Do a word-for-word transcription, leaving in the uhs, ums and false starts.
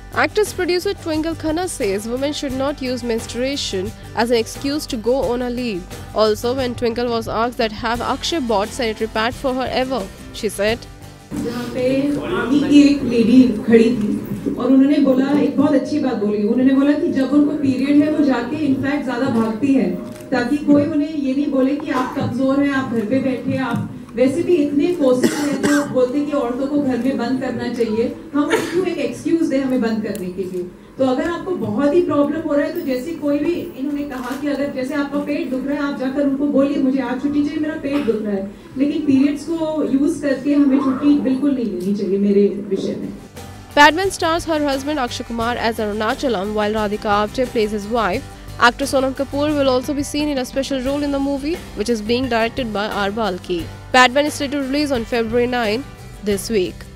Actress producer Twinkle Khanna says women should not use menstruation as an excuse to go on a leave. Also, when Twinkle was asked that have Akshay bought sanitary pad for her ever, she said, जहाँ पे army की एक lady खड़ी थी और उन्होंने बोला एक बहुत अच्छी बात बोली। उन्होंने बोला कि जब उनको पीरियड है वो जाके इनफैक्ट ज्यादा भागती है ताकि कोई उन्हें ये नहीं बोले कि आप कमजोर हैं, आप घर पे बैठे, आप वैसे भी इतने फोर्सेस हैं जो बोलते हैं कि औरतों को घर में बंद करना चाहिए, हम उसको एक एक्सक्यूज दे हमें बंद करने के लिए। तो अगर आपको बहुत ही प्रॉब्लम हो रहा है तो जैसे कोई भी इन्होंने कहा कि अगर जैसे आपका पेट दुख रहा है आप जाकर उनको बोलिए मुझे आज छुट्टी चाहिए, मेरा पेट दुख रहा है, लेकिन पीरियड्स को यूज करके हमें छुट्टी बिल्कुल नहीं लेनी चाहिए मेरे विषय में। Padman stars her husband Akshay Kumar as Arunachalam while Radhika Apte plays his wife. Actor Sonam Kapoor will also be seen in a special role in the movie, which is being directed by Balki. Padman is set to release on February ninth this week.